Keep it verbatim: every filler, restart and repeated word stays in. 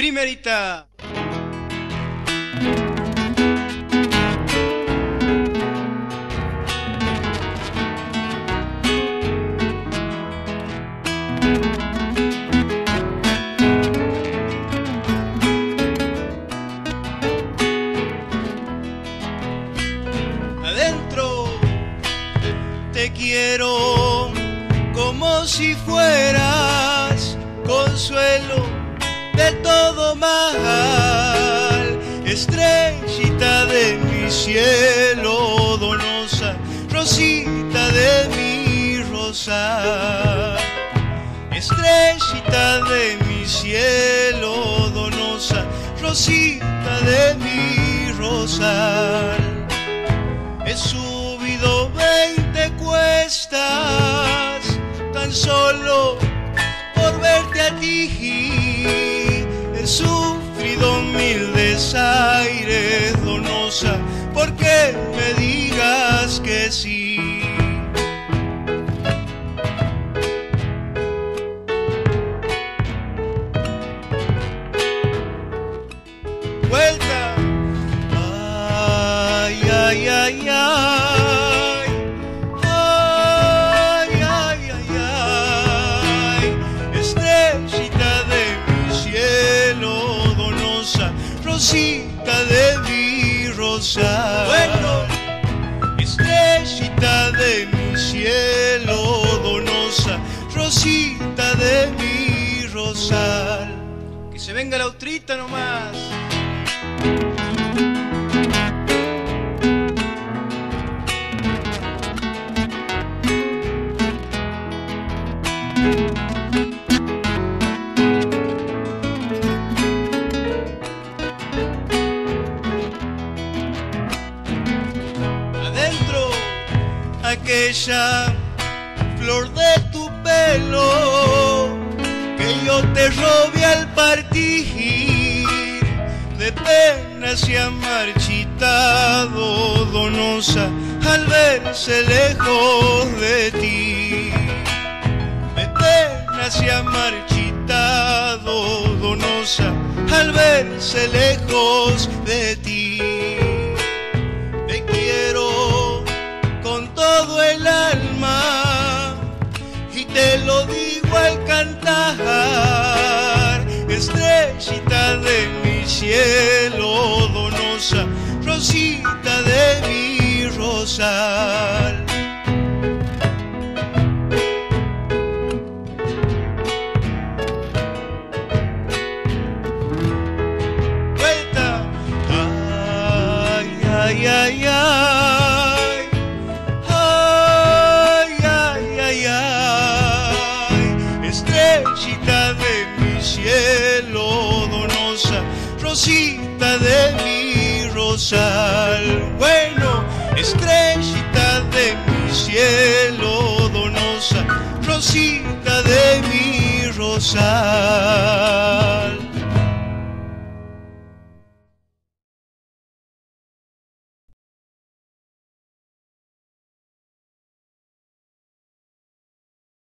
primerita. Adentro te quiero como si fueras consuelo de todo mal, estrellita de mi cielo, donosa, rosita de mi rosa. Estrellita de mi cielo, donosa, rosita de mi rosal. He subido veinte cuestas tan solo por verte a ti. He sufrido mil desaires, donosa, porque me digas que sí. Vuelta. Ay, ay, ay, ay. Ay, ay, ay, ay. Estrellita de mi cielo, donosa, rosita de mi rosa. Bueno, estrellita de mi cielo, donosa, rosita de mi rosal. Que se venga la otrita nomás. Adentro aquella flor de tu pelo que yo te robé al partir, de pena se ha marchitado, donosa, al verse lejos de ti. De pena se ha marchitado, donosa, al verse lejos de ti. Te quiero con todo el alma y te lo digo al cantar. Estrellita de mi cielo, donosa, rosita de mi rosal. Vuelta. Ay, ay, ay, ay. Ay, ay, ay, ay. Estrellita de mi cielo, donosa, rosita de mi rosal. Bueno, estrellita de mi cielo, donosa, rosita de mi rosal.